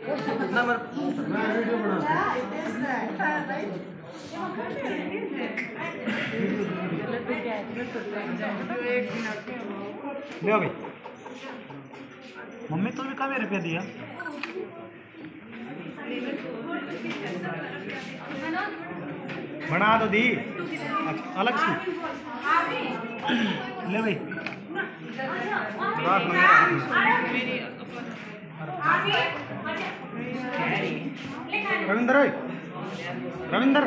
number मैं video बना ले भाई मम्मी तो भी कम रुपया दिया बना दो दी अलग से ले भाई रविंदर रविंदर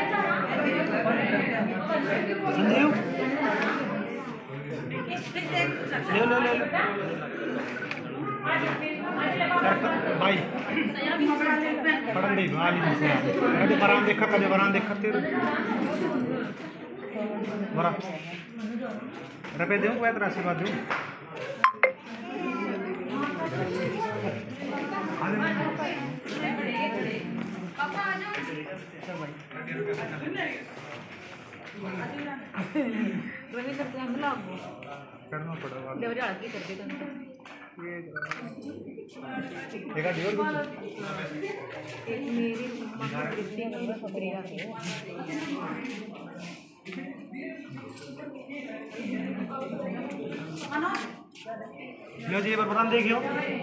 संजीव ले लो ले लो भाई पढ़न दे कभी बरान देखा तेरे बरा रुपये दूँ कोई तरह आशीर्वाद दूँ करना पड़ेगा देखा डिवर मेरी शुक्रिया लो जी बार बता देखियो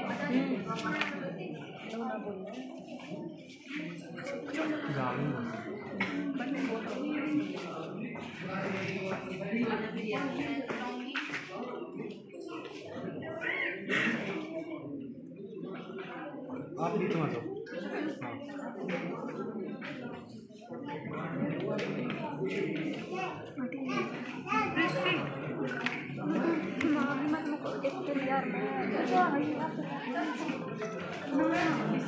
आप बीच में जाओ यार